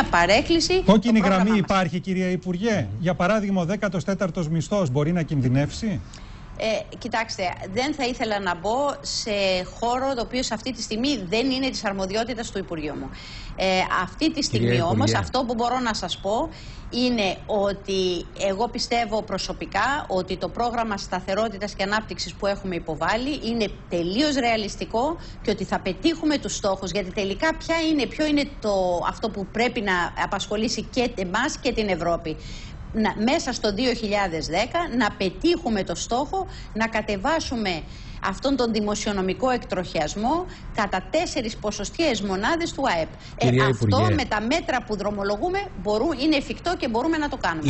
παρέκκληση. Κόκκινη γραμμή υπάρχει, κυρία Υπουργέ? Για παράδειγμα, ο 14ος μισθός μπορεί να κινδυνεύσει? Κοιτάξτε, δεν θα ήθελα να μπω σε χώρο το οποίο σε αυτή τη στιγμή δεν είναι της αρμοδιότητας του Υπουργείου μου. Αυτή τη στιγμή όμως αυτό που μπορώ να σας πω είναι ότι εγώ πιστεύω προσωπικά ότι το πρόγραμμα σταθερότητας και ανάπτυξης που έχουμε υποβάλει είναι τελείως ρεαλιστικό και ότι θα πετύχουμε τους στόχους, γιατί τελικά ποιο είναι αυτό που πρέπει να απασχολήσει και εμάς και την Ευρώπη. Μέσα στο 2010 να πετύχουμε το στόχο να κατεβάσουμε αυτόν τον δημοσιονομικό εκτροχιασμό κατά 4 ποσοστιαίες μονάδες του ΑΕΠ. Αυτό με τα μέτρα που δρομολογούμε είναι εφικτό και μπορούμε να το κάνουμε.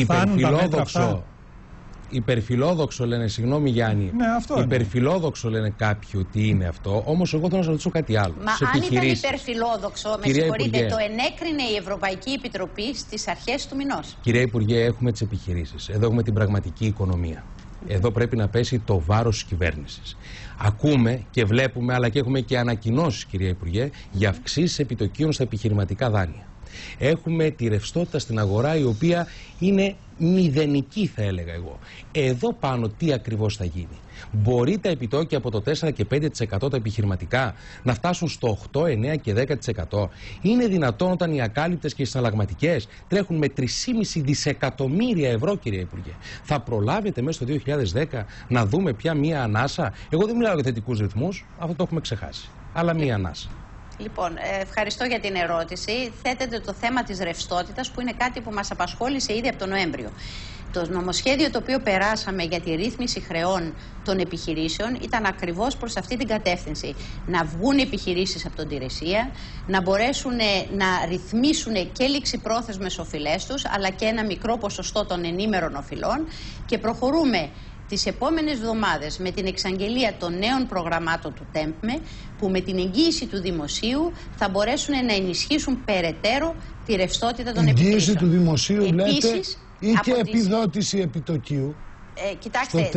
Υπερφιλόδοξο λένε, συγγνώμη Γιάννη, ναι, υπερφιλόδοξο λένε κάποιοι ότι είναι αυτό, όμως εγώ θέλω να σας ρωτήσω κάτι άλλο. Μα αν ήταν υπερφιλόδοξο, με συγχωρείτε, το ενέκρινε η Ευρωπαϊκή Επιτροπή στις αρχές του μηνός. Κυρία Υπουργέ, έχουμε τις επιχειρήσεις, εδώ έχουμε την πραγματική οικονομία. Εδώ πρέπει να πέσει το βάρος της κυβέρνησης. Ακούμε και βλέπουμε, αλλά και έχουμε και ανακοινώσεις, κυρία Υπουργέ, για αυξήσεις επιτοκίων στα επιχειρηματικά δάνεια. Έχουμε τη ρευστότητα στην αγορά, η οποία είναι μηδενική, θα έλεγα εγώ. Εδώ πάνω τι ακριβώς θα γίνει? Μπορεί τα επιτόκια από το 4 και 5% τα επιχειρηματικά να φτάσουν στο 8, 9 και 10%? Είναι δυνατόν όταν οι ακάλυπτες και οι συναλλαγματικές τρέχουν με 3,5 δισεκατομμύρια ευρώ, κυρία Υπουργέ? Θα προλάβετε μέσα στο 2010 να δούμε πια μία ανάσα? Εγώ δεν μιλάω για θετικούς ρυθμούς, αυτό το έχουμε ξεχάσει. Αλλά μία ανάσα. Λοιπόν, ευχαριστώ για την ερώτηση. Θέτεται το θέμα της ρευστότητας, που είναι κάτι που μας απασχόλησε ήδη από τον Νοέμβριο. Το νομοσχέδιο το οποίο περάσαμε για τη ρύθμιση χρεών των επιχειρήσεων ήταν ακριβώς προς αυτή την κατεύθυνση. Να βγουν επιχειρήσεις από τον τηρεσία, να μπορέσουν να ρυθμίσουν και ληξιπρόθεσμες οφειλές τους, αλλά και ένα μικρό ποσοστό των ενήμερων οφειλών, και προχωρούμε τις επόμενες εβδομάδες με την εξαγγελία των νέων προγραμμάτων του ΤΕΜΠΜΕ, που με την εγγύηση του δημοσίου θα μπορέσουν να ενισχύσουν περαιτέρω τη ρευστότητα των επιχειρήσεων. Εγγύηση του δημοσίου, επίσης, λέτε, ή και επιδότηση επιτοκίου? Κοιτάξτε,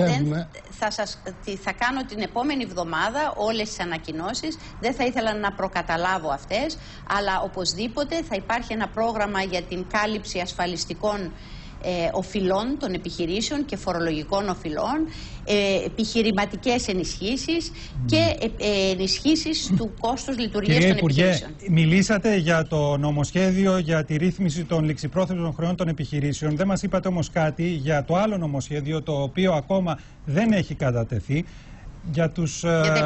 θα κάνω την επόμενη εβδομάδα όλες τις ανακοινώσεις. Δεν θα ήθελα να προκαταλάβω αυτές, αλλά οπωσδήποτε θα υπάρχει ένα πρόγραμμα για την κάλυψη ασφαλιστικών οφειλών των επιχειρήσεων και φορολογικών οφειλών, επιχειρηματικές ενισχύσεις και ενισχύσεις του κόστους λειτουργίας των επιχειρήσεων. Μιλήσατε για το νομοσχέδιο για τη ρύθμιση των ληξιπρόθεσμων χρεών των επιχειρήσεων. Δεν μας είπατε όμως κάτι για το άλλο νομοσχέδιο, το οποίο ακόμα δεν έχει κατατεθεί, για τους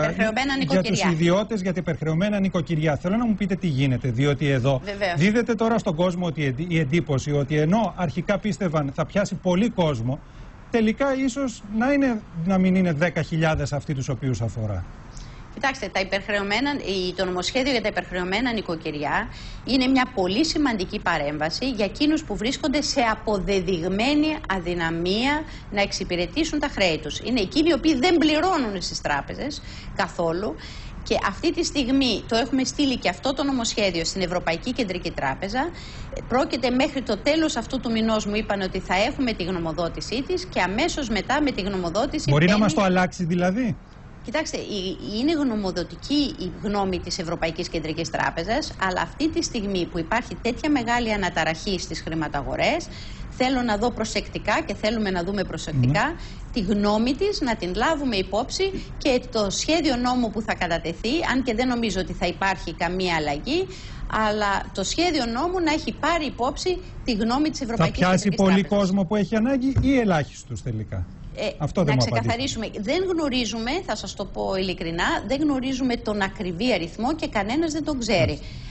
ιδιώτες, για τα υπερχρεωμένα νοικοκυριά. Θέλω να μου πείτε τι γίνεται, διότι εδώ δίδεται τώρα στον κόσμο η εντύπωση ότι ενώ αρχικά πίστευαν θα πιάσει πολύ κόσμο, τελικά ίσως να μην είναι 10.000 αυτοί τους οποίους αφορά. Κοιτάξτε, το νομοσχέδιο για τα υπερχρεωμένα νοικοκυριά είναι μια πολύ σημαντική παρέμβαση για εκείνους που βρίσκονται σε αποδεδειγμένη αδυναμία να εξυπηρετήσουν τα χρέη τους. Είναι εκείνοι οι οποίοι δεν πληρώνουν στις τράπεζες καθόλου. Και αυτή τη στιγμή το έχουμε στείλει και αυτό το νομοσχέδιο στην Ευρωπαϊκή Κεντρική Τράπεζα. Πρόκειται μέχρι το τέλος αυτού του μηνός, μου είπαν ότι θα έχουμε τη γνωμοδότησή της, και αμέσως μετά με τη γνωμοδότηση... Μπορεί να μας το αλλάξει δηλαδή? Κοιτάξτε, είναι γνωμοδοτική η γνώμη της Ευρωπαϊκής Κεντρικής Τράπεζας, αλλά αυτή τη στιγμή που υπάρχει τέτοια μεγάλη αναταραχή στις χρηματαγορές, θέλω να δω προσεκτικά και θέλουμε να δούμε προσεκτικά τη γνώμη της, να την λάβουμε υπόψη, και το σχέδιο νόμου που θα κατατεθεί, αν και δεν νομίζω ότι θα υπάρχει καμία αλλαγή, αλλά το σχέδιο νόμου να έχει πάρει υπόψη τη γνώμη της Ευρωπαϊκής Κεντρικής Τράπεζας. Θα πιάσει πολύ κόσμο που έχει ανάγκη ή ελάχιστους τελικά? Να ξεκαθαρίσουμε, δεν γνωρίζουμε, θα σας το πω ειλικρινά, δεν γνωρίζουμε τον ακριβή αριθμό και κανένας δεν τον ξέρει.